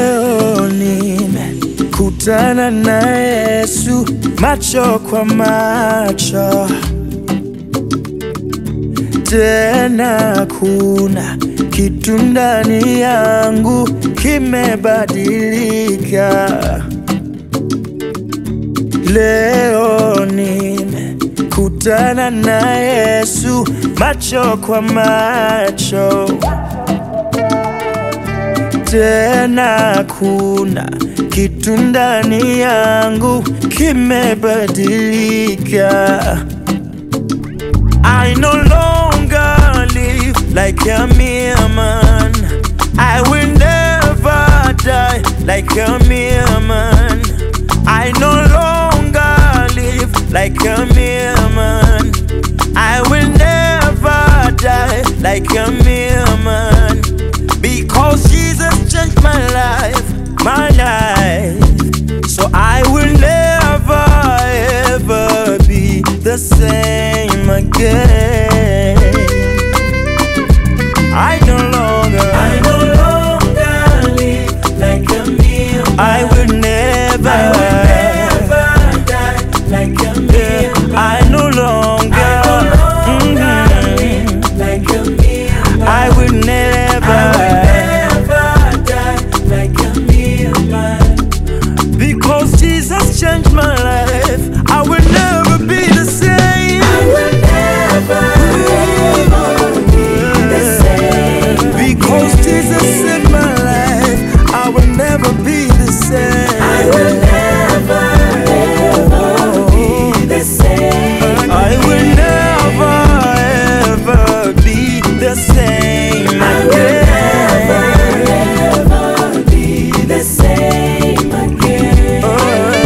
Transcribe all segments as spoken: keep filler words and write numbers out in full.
Leo nimekutana na Yesu macho kwa macho, tena kuna kitu ndani yangu kimebadilika. Leo nimekutana na Yesu macho kwa macho, tena kuna kitu ndani yangu kimebadilika. I no longer live like a mere man. I will never die like a mere man. I no longer live like a mere man. I will never die like a mere man. Because Jesus changed my life, my life. So I will never ever be the same again. I no longer, I no longer live like a mere man. I will never, I will never die like a mere man. I no longer, I no longer mm-hmm. live like a mere man. I will never, I will never die like a mere man. Because Jesus changed my life, I will never be the same. I will never, ever be the same. Because Jesus saved my life, I will never be the same. I will never, ever be the same. I will never, ever be the same. I will never, ever be the same again. Oh,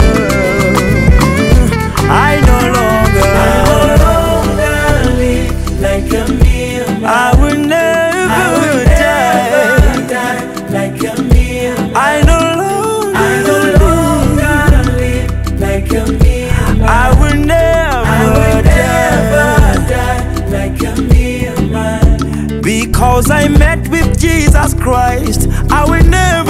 I no longer, I no longer live like a mere man. I will never, I will never die like a mere man. I no longer, I no longer live like a mere man. I will never, I will never die like a mere man. Because I met with Jesus Christ, I will never